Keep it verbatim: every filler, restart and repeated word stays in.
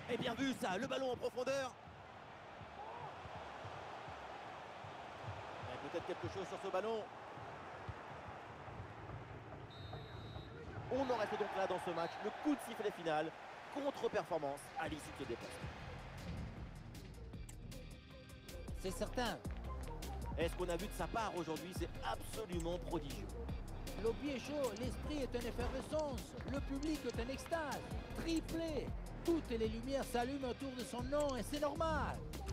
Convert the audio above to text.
Et bien vu ça, le ballon en profondeur. Et peut-être quelque chose sur ce ballon. On en reste donc là dans ce match, le coup de sifflet final, contre-performance à l'issue de ce déplacement. C'est certain. Et ce qu'on a vu de sa part aujourd'hui, c'est absolument prodigieux. Le pied est chaud, l'esprit est en effervescence, le public est en extase, triplé. Toutes les lumières s'allument autour de son nom et c'est normal.